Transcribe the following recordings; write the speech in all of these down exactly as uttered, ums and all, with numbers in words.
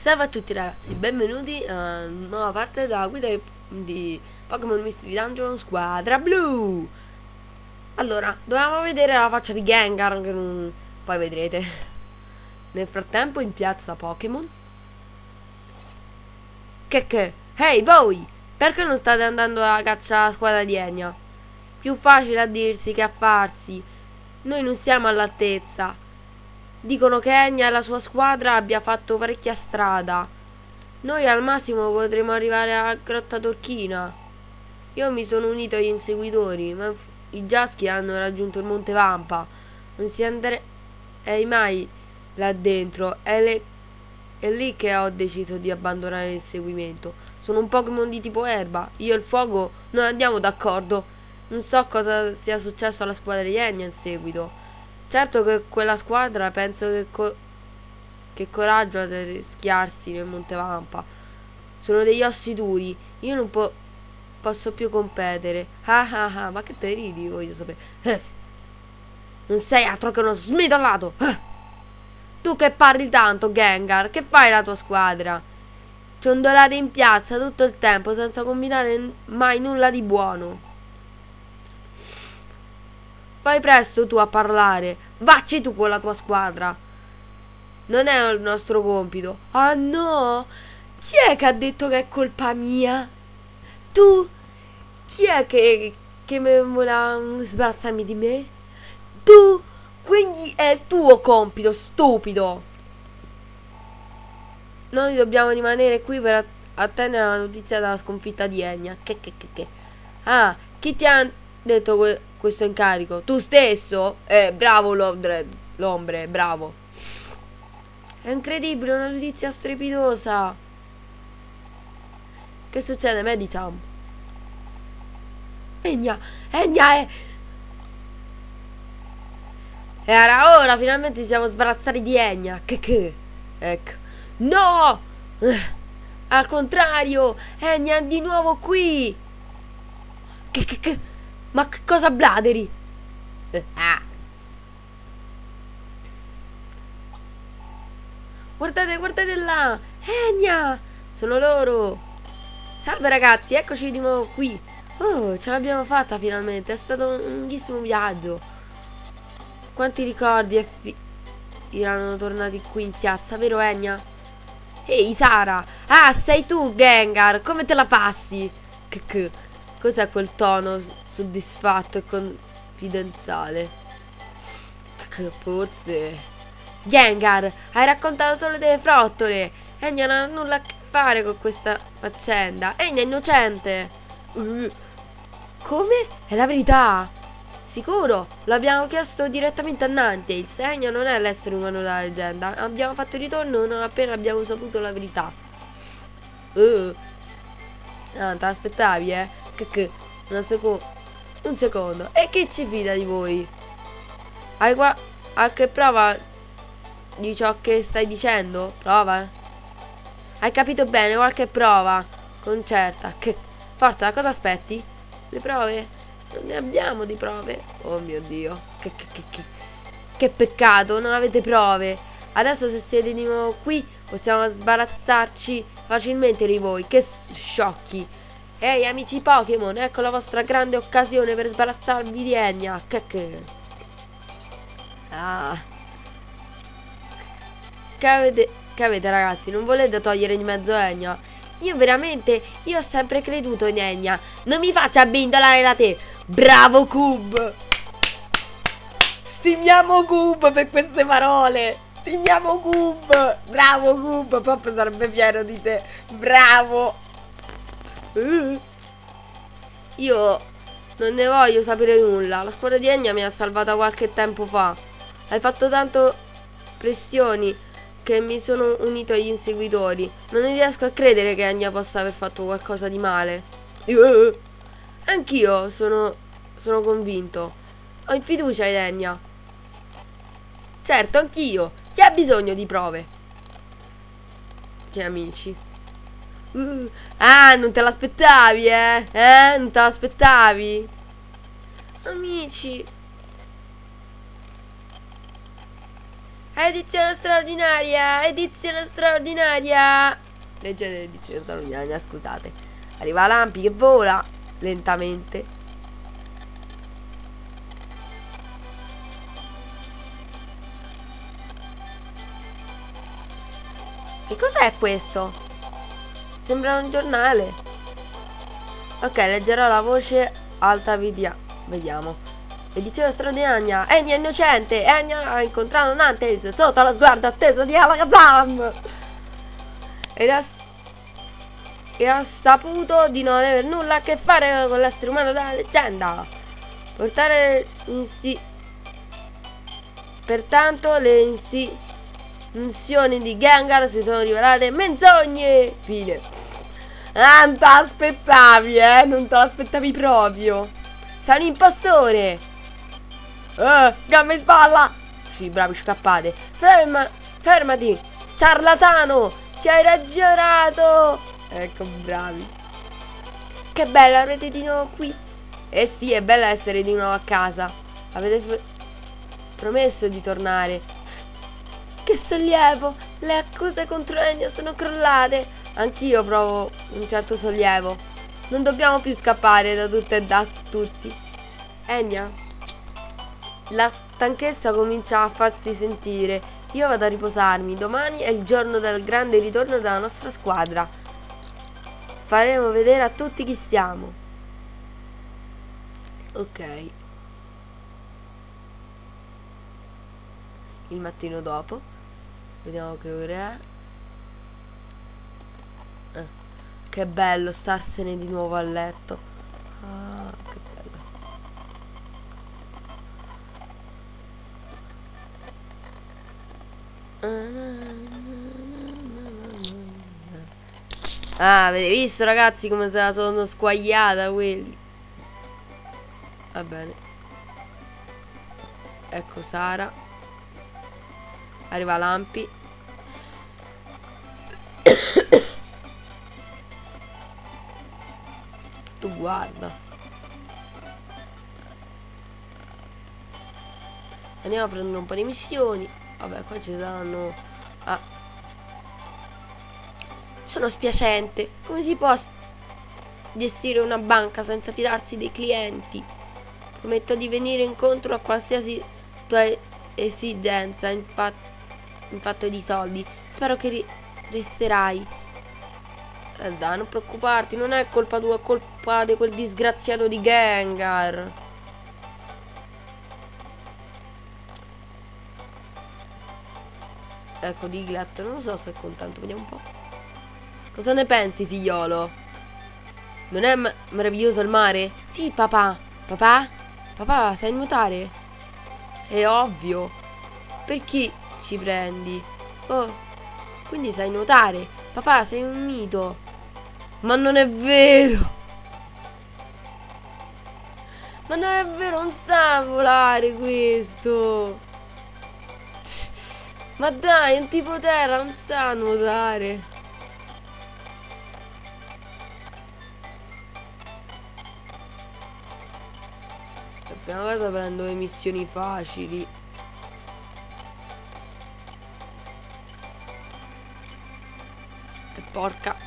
Salve a tutti ragazzi, benvenuti a una nuova parte della guida di Pokémon Mystery Dungeon Squadra Blu. Allora, dovevamo vedere la faccia di Gengar, che non... poi vedrete. Nel frattempo in piazza Pokémon. Che che? Ehi voi! Perché non state andando a caccia la squadra di Enya? Più facile a dirsi che a farsi. Noi non siamo all'altezza. Dicono che Enya e la sua squadra abbia fatto parecchia strada. Noi al massimo potremo arrivare a Grotta Torchina. Io mi sono unito agli inseguitori, ma i Jaschi hanno raggiunto il Monte Vampa. Non si andrei mai là dentro. È, le... è lì che ho deciso di abbandonare il seguimento. Sono un Pokémon di tipo erba. Io e il fuoco non andiamo d'accordo. Non so cosa sia successo alla squadra di Enya in seguito. Certo che quella squadra penso che, co che coraggio a rischiarsi nel Monte Vampa. Sono degli ossi duri. Io non po posso più competere. Ah ah ah, ma che te ridi, voglio sapere. Eh. Non sei altro che uno smidollato. Eh. Tu che parli tanto, Gengar, che fai la tua squadra? Ciondolate in piazza tutto il tempo senza combinare mai nulla di buono. Fai presto tu a parlare. Vacci tu con la tua squadra. Non è il nostro compito. Ah no? Chi è che ha detto che è colpa mia? Tu? Chi è che, che me voleva sbarazzarmi di me? Tu? Quindi è il tuo compito, stupido. Noi dobbiamo rimanere qui per attendere la notizia della sconfitta di Enya. Che che che che. Ah, chi ti ha detto que questo incarico? Tu stesso? Eh, bravo l'ombre, bravo. È incredibile, una notizia strepitosa. Che succede, Medicham? Enya, Enya è... E era ora, finalmente ci siamo sbarazzati di Enya. Che che? Ecco. No! Al contrario, Enya è di nuovo qui. Che che che? Ma che cosa bladeri? Ah. Guardate, guardate là! Enya! Sono loro! Salve ragazzi, eccoci di nuovo qui. Oh, ce l'abbiamo fatta finalmente. È stato un lunghissimo viaggio. Quanti ricordi e fi erano tornati qui in piazza, vero Enya? Ehi Sara! Ah, sei tu Gengar! Come te la passi? Che che? Cos'è quel tono soddisfatto e confidenziale? Che forse... Gengar, hai raccontato solo delle frottole. Enya non ha nulla a che fare con questa faccenda. Enya è innocente. Uh, come? È la verità. Sicuro? L'abbiamo chiesto direttamente a Ninetales. Enya non è l'essere umano della leggenda. Abbiamo fatto il ritorno non appena abbiamo saputo la verità. Uh. Ah, te l'aspettavi, eh? Che che? Una seco un secondo. E chi ci fida di voi? Hai qua qualche prova di ciò che stai dicendo? Prova? Hai capito bene? Qualche prova? Concerta. Che forza, cosa aspetti? Le prove? Non ne abbiamo di prove. Oh mio Dio. Che, che, che, che, che peccato, non avete prove. Adesso se siete di nuovo qui possiamo sbarazzarci facilmente di voi. Che sciocchi. Ehi amici Pokémon, ecco la vostra grande occasione per sbarazzarvi di Enya. Che che? Ah. Che avete, che avete ragazzi? Non volete togliere di mezzo Enya? Io veramente, io ho sempre creduto in Enya. Non mi faccia abbindolare da te. Bravo Cub. Stimiamo Cub per queste parole. Stimiamo Cub. Bravo Cub. Pop sarebbe fiero di te. Bravo. Uh. Io non ne voglio sapere nulla. La squadra di Enya mi ha salvata qualche tempo fa. Hai fatto tanto pressioni che mi sono unito agli inseguitori. Non ne riesco a credere che Enya possa aver fatto qualcosa di male. Uh. Anch'io sono, sono convinto. Ho fiducia in Enya. Certo, anch'io. Chi ha bisogno di prove? Che amici. Uh, ah, non te l'aspettavi, eh? Eh? Non te l'aspettavi? Amici. Edizione straordinaria, edizione straordinaria. Leggete edizione straordinaria, scusate. Arriva Lampi che vola lentamente. Che cos'è questo? Sembra un giornale. Ok, leggerò la voce alta video. Vediamo. Edizione straordinaria. Enya innocente. Enya ha incontrato Nantes sotto lo sguardo atteso di Alakazam. Ed ha, e ha saputo di non avere nulla a che fare con l'essere umano della leggenda. Portare in sì. Pertanto le insi. Funzioni di Gengar si sono rivelate menzogne. Fine. Ah, non te l'aspettavi, eh? Non te l'aspettavi proprio. Sei un impostore. Eh, gamma in spalla. Sì, bravi, scappate. Ferma, fermati. Ciarlatano, ci hai ragionato. Ecco, bravi. Che bello, avrete di nuovo qui. Eh sì, è bello essere di nuovo a casa. Avete promesso di tornare. Che sollievo! Le accuse contro Enya sono crollate. Anch'io provo un certo sollievo. Non dobbiamo più scappare da tutto e da tutti. Enya, la stanchezza comincia a farsi sentire. Io vado a riposarmi. Domani è il giorno del grande ritorno della nostra squadra. Faremo vedere a tutti chi siamo. Ok. Il mattino dopo. Vediamo che ora è. Eh, che bello starsene di nuovo a letto. Ah, che bello. Ah, avete visto ragazzi come se la sono squagliata quelli. Va bene. Ecco Sara. Arriva Lampi. Tu guarda. Andiamo a prendere un po' di missioni. Vabbè, qua ci saranno. Ah. Sono spiacente. Come si può gestire una banca senza fidarsi dei clienti? Prometto di venire incontro a qualsiasi tua esigenza in, fa in fatto di soldi. Spero che resterai. Eh dai, non preoccuparti, non è colpa tua, è colpa di quel disgraziato di Gengar. Ecco Diglett, non so se è contento, vediamo un po'. Cosa ne pensi, figliolo? Non è ma meraviglioso il mare? Sì, papà. Papà? Papà, sai nuotare? È ovvio. Perché ci prendi? Oh, quindi sai nuotare? Papà, sei un mito. Ma non è vero. Ma non è vero, non sa volare questo. Ma dai, è un tipo terra, non sa nuotare. La prima cosa prendo le missioni facili. E porca.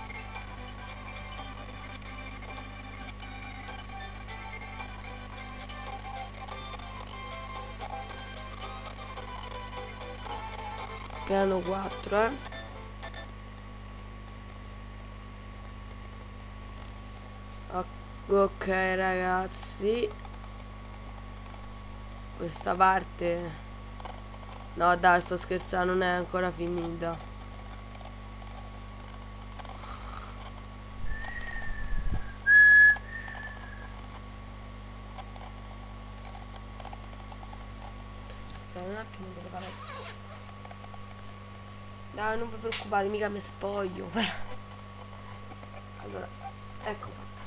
Piano quattro, eh. Ok ragazzi, questa parte. No dai, sto scherzando, non è ancora finita. Scusate un attimo, devo fare. Dai, non vi preoccupate, mica mi spoglio. Allora, ecco fatta.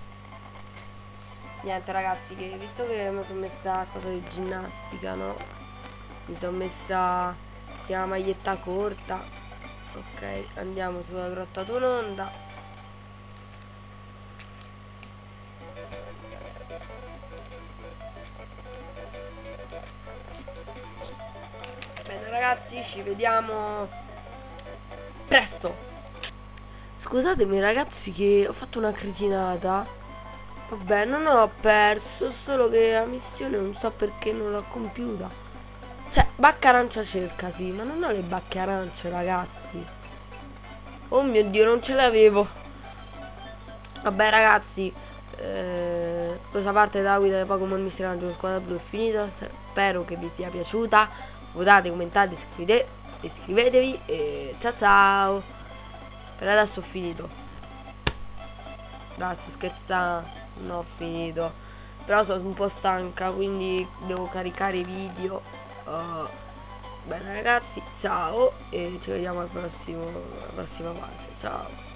Niente ragazzi, che visto che mi sono messa a cosa di ginnastica, no? Mi sono messa sia la maglietta corta. Ok, andiamo sulla grotta Tononda. Bene ragazzi, ci vediamo presto. Scusatemi ragazzi che ho fatto una cretinata. Vabbè, non ho perso, solo che la missione non so perché non l'ho compiuta. Cioè, bacca arancia cerca, sì, ma non ho le bacche arance, ragazzi. Oh mio Dio, non ce l'avevo. Vabbè ragazzi, eh, questa parte della guida di Pokémon Mystery Dungeon Squadra Blu è finita. Spero che vi sia piaciuta. Votate, commentate, iscrivete, iscrivetevi e ciao ciao. Per adesso ho finito. Dai, sto scherzando, non ho finito. Però sono un po' stanca, quindi devo caricare i video. uh, Bene ragazzi, ciao. E ci vediamo al prossimo, alla prossima parte. Ciao.